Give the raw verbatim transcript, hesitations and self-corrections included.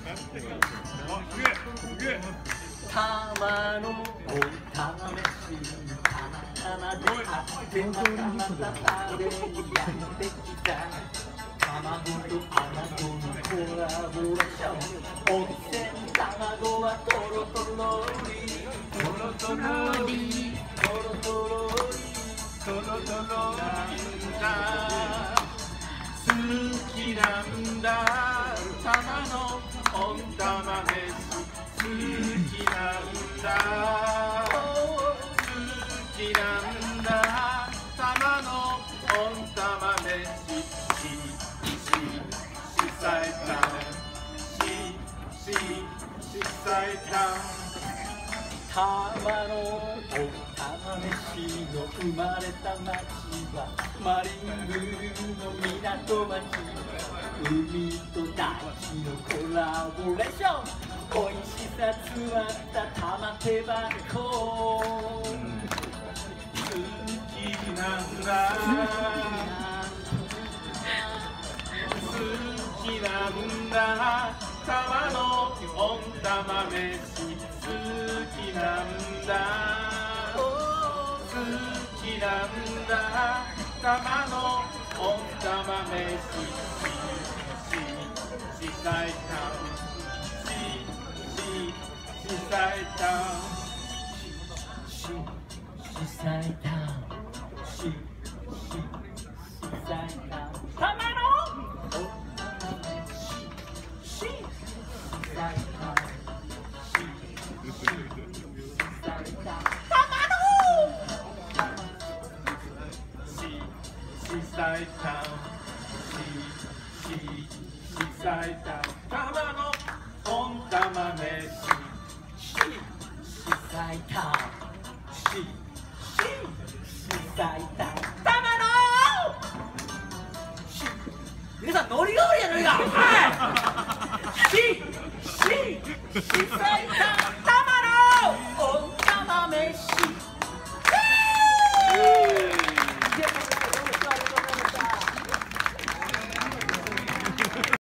たまのおたまめし、たまであってまたまた食べにやってきた。卵と卵のコラボレーション、温泉卵はトロトロリ、トロトロリ、トロトロリ、トロトロなんだ。好きなんだ玉の温玉飯、好きなんだ、好きなんだ玉の温玉飯。ししさえたしししさえた玉のお玉飯の生まれた町はマリンブルーの港町。海と大地のコラボレーション、美味しさ詰まった玉手箱。好きなんだ好きなんだ玉の温玉飯、好きなんだ好きなんだ玉の温玉飯。ししさえたしししさえたししさえたしししさえた玉のししさえたししさえた玉のししさえたしししさえた玉の温玉飯。ししさえたしししさえた玉のし。皆さんノリが悪いやノリが。はい。しししさえた